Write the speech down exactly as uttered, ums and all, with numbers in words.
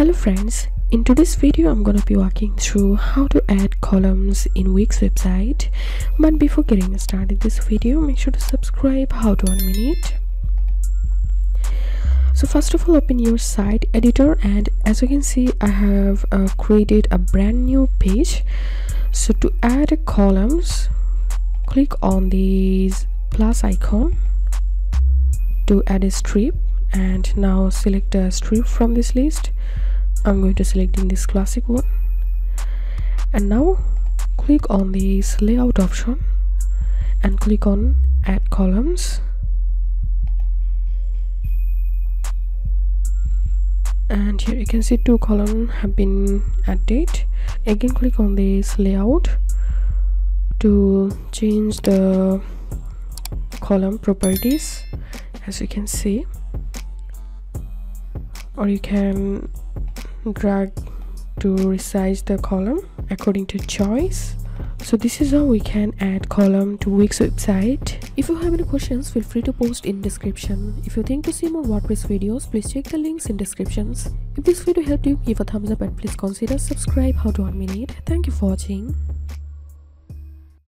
Hello friends, in today's video I'm gonna be walking through how to add columns in Wix website. But before getting started this video, make sure to subscribe. How to admin it. So first of all, open your site editor, and as you can see I have uh, created a brand new page. So to add a columns, click on this plus icon to add a strip, and now select a strip from this list. I'm going to select in this classic one, and now click on this layout option and click on add columns, and here you can see two columns have been added. Again, click on this layout to change the column properties, as you can see, or you can drag to resize the column according to choice. So this is how we can add column to Wix website. If you have any questions, feel free to post in description. If you think to see more WordPress videos, please check the links in descriptions. If this video helped you, give a thumbs up and please consider subscribe. How to admin it. Thank you for watching.